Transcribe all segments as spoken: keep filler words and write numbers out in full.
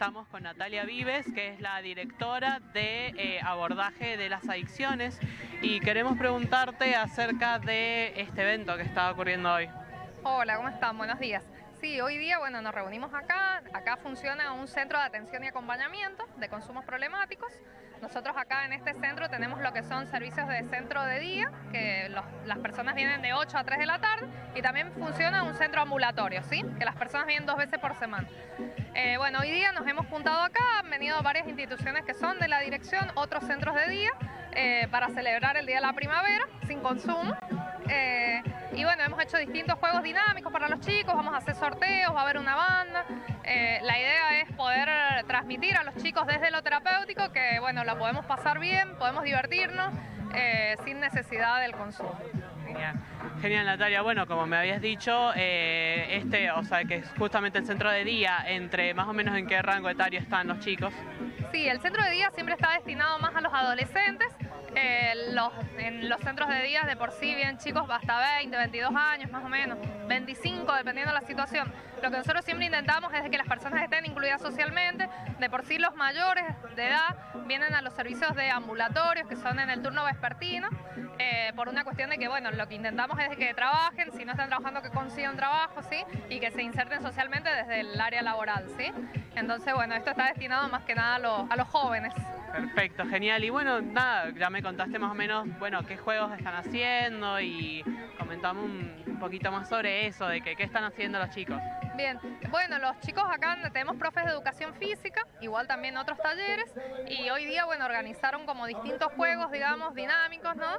estamos con Natalia Vives, que es la directora de eh, abordaje de las adicciones, y queremos preguntarte acerca de este evento que está ocurriendo hoy. Hola, ¿cómo están? Buenos días. Sí, hoy día, bueno, nos reunimos acá. Acá funciona un centro de atención y acompañamiento de consumos problemáticos. Nosotros acá en este centro tenemos lo que son servicios de centro de día, que los, las personas vienen de ocho a tres de la tarde, y también funciona un centro ambulatorio, ¿sí? Que las personas vienen dos veces por semana. Eh, bueno, hoy día nos hemos juntado acá, han venido varias instituciones que son de la dirección, otros centros de día, eh, para celebrar el Día de la Primavera, sin consumo. Eh, y bueno, hemos hecho distintos juegos dinámicos para los chicos, vamos a hacer sorteos, va a haber una banda. Eh, la idea es poder transmitir a los chicos desde lo terapéutico que, bueno, la podemos pasar bien, podemos divertirnos, eh, sin necesidad del consumo. Genial. Genial, Natalia. Bueno, como me habías dicho, eh, este, o sea, que es justamente el centro de día, entre más o menos en qué rango etario están los chicos. Sí, el centro de día siempre está destinado más a los adolescentes. Eh, los, en los centros de día de por sí vienen chicos hasta veinte, veintidós años más o menos, veinticinco dependiendo de la situación. Lo que nosotros siempre intentamos es que las personas estén incluidas socialmente. De por sí los mayores de edad vienen a los servicios de ambulatorios que son en el turno vespertino, eh, por una cuestión de que, bueno, lo que intentamos es que trabajen, si no están trabajando que consigan trabajo, ¿sí? Y que se inserten socialmente desde el área laboral, ¿sí? Entonces, bueno, esto está destinado más que nada a, lo, a los jóvenes. Perfecto, genial. Y bueno, nada, ya me contaste más o menos, bueno, qué juegos están haciendo y comentamos un, un poquito más sobre eso, de que, qué están haciendo los chicos. Bien, bueno, los chicos acá tenemos profes de educación física, igual también otros talleres, y hoy día, bueno, organizaron como distintos juegos, digamos, dinámicos, ¿no?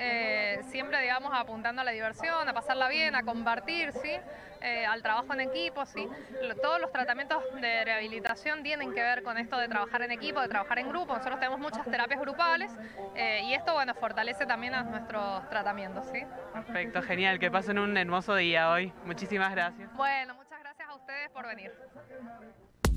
Eh, siempre, digamos, apuntando a la diversión, a pasarla bien, a compartir, ¿sí? Eh, al trabajo en equipo, ¿sí? Todos los tratamientos de rehabilitación tienen que ver con esto de trabajar en equipo, de trabajar en grupo. Nosotros tenemos muchas terapias grupales, eh, y esto, bueno, fortalece también a nuestros tratamientos, ¿sí? Perfecto, genial, que pasen un hermoso día hoy. Muchísimas gracias. Bueno, muchas gracias a ustedes por venir.